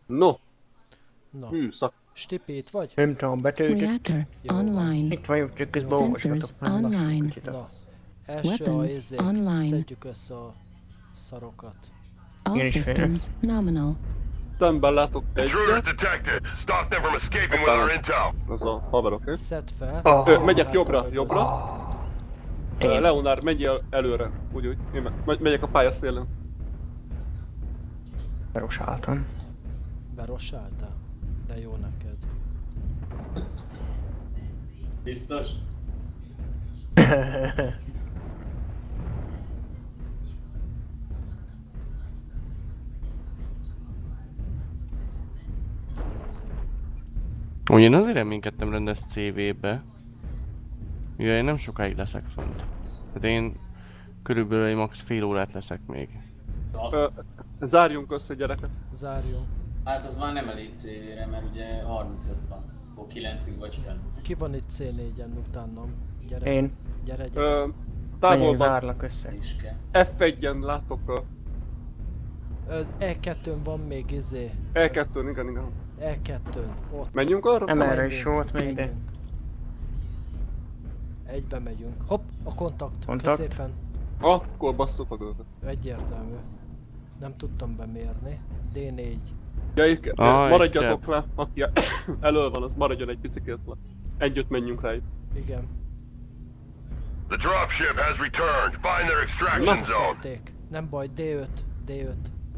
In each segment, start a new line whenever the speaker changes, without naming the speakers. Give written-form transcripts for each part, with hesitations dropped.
No,
Na,
műszak.
Stipi, itt vagy?
Nem tudom, betöltött.
Reactor
Jó van.
online.
Itt vagyok, csak közben
Sensors
olvasgatok. Nem lassú
online.
kicsit.
Na, első a
Weapons
izék,
online.
szedjük össze a szarokat.
All
Én is
systems nominal.
Szemben látok
Intruder
egyet.
detected. Stop them from escaping with our intel.
Az a haver, oké?
Szedd fel.
Megyek jobbra, jobbra.
Én.
Leonár, menj előre. Úgy. Én megyek a pályaszélen.
Berosáltam.
Berosáltál? De jó neked.
Biztos?
Úgy én azért reménykedtem rendes CV-be, mivel én nem sokáig leszek fent. Tehát én körülbelül egy max. Fél órát leszek még.
Zárjunk össze, gyerekek.
Zárjunk.
Hát az már nem elég CV-re, mert ugye 35 van. Akkor 9-ig vagy fenn.
Ki van itt C4-en utánam? Gyere.
Én.
Gyere, gyere.
Menjünk,
Távolban
zárlak össze.
Is kell.
F1-en látok
E2-n van még izé.
E2-n, igen.
E2-n. Ott.
Menjünk arra?
Nem erre
Menjünk,
is volt még, de...
menjünk. Egybe megyünk. Hopp, a kontakt.
Kontakt.
Középen.
Akkor basszuk a dolgot.
Egyértelmű. Nem tudtam bemérni. D4.
Ja,
Ah,
maradjatok le, aki elől van, az maradjon egy picikét le. Együtt menjünk rá itt.
Igen.
The dropship has returned. Find their extraction zone.
Visszaszedték. Nem baj, D5. D5.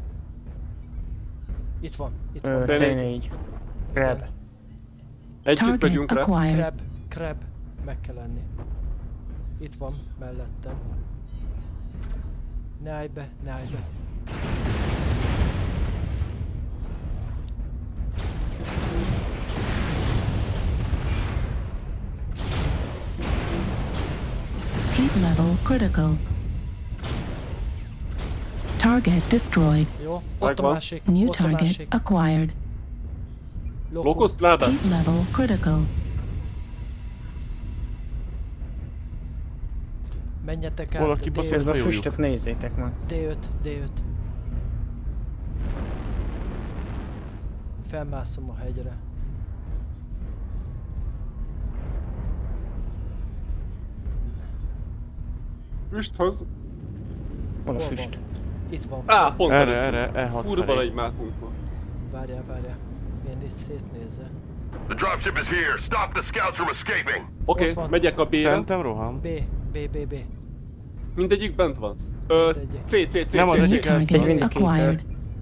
Itt van. Itt van.
C4. Grab.
Együtt
Target
megyünk rá.
acquired.
Crab. Meg kell lenni. Itt van, mellettem. Ne állj be, ne állj be.
Heat level critical. Target destroyed.
Jó, ott a
Megvan.
másik.
New
Ott a
target
másik.
acquired.
Locust ládát?
Heat level critical.
Menjetek át,
Valaki
D5,
baszott
Közben a
Jó, jó.
füstöt nézzétek meg.
D5, D5. Felmászom a hegyre.
Füsthöz.
Hol a
Hol
füst?
van? Itt van.
Pont
Erre, E6
Kurva
felé.
egy mákunk van.
Várjál. Én itt szétnézek.
The dropship is here. Stop the scouts from escaping.
Oké,
Ott van.
megyek a B-re.
Szerintem roham.
B.
Mindegyik bent van.
Mindegyik.
C.
Nem az
New
egyik
target
elszól.
Mindig
acquired.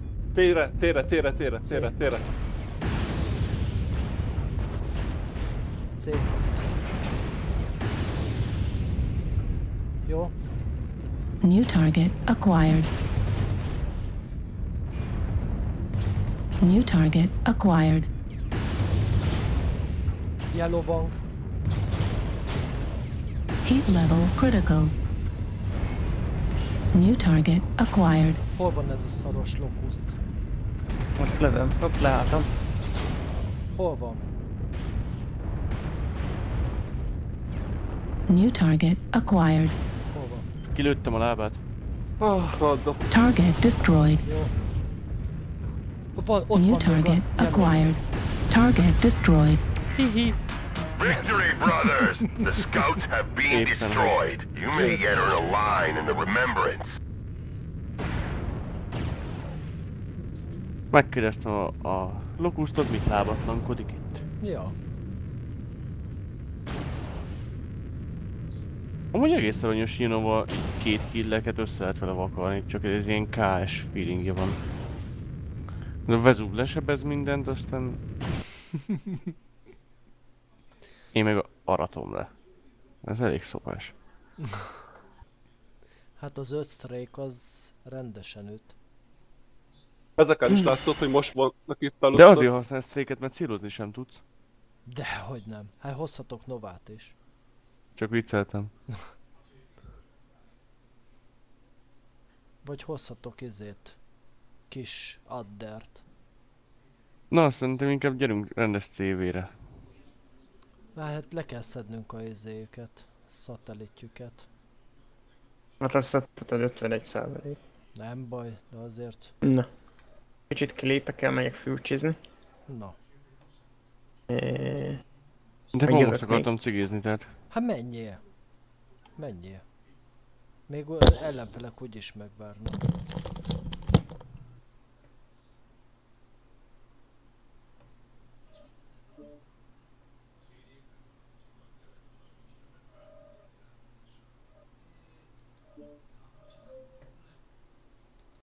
C-re.
C. Jó.
New target acquired. New target acquired.
Yellow Wang.
Heat level critical. New target acquired.
Hol van ez a szaros lokuszt?
Most lövöm. Hopp, leálltam.
Hol van?
New target acquired.
Hol van?
Kilőttem a lábát.
Hadd.
Target destroyed.
Jó. Van, ott
New
van még
target
a yellow.
acquired. Target destroyed.
Hihi.
Victory, brothers! The scouts have been destroyed. You may yet earn a line in the remembrance.
Megkérdeztem a lokusztot, mit lábatlankodik itt.
Ja.
Amúgy egész aranyos Innova így 2 killeket össze lehet vele vakarni, csak ez ilyen KS feelingje van. De a Vezúv lesebez mindent, aztán... Én meg aratom le. Ez elég szopás.
Hát az 5 strike az rendesen üt.
Ezeken is látszott, hogy most vannak itt
De
először.
azért használsz tréket, mert célozni sem tudsz.
Dehogy nem. Hát hozhatok Novát is.
Csak vicceltem.
Vagy hozhatok izét. Kis addert.
Na, szerintem inkább gyerünk rendes CV-re.
Hát le kell szednünk a izéjüket. Szatellitjüket.
Hát azt szedted 51%.
Nem baj, de azért
Na. Kicsit kilépek el, megyek fürcsizni.
Na.
É,
De
Meg
pont
jövök
most akartam cigizni, tehát.
Hát menjél. Menjél. Még ellenfelek úgyis megvárnak.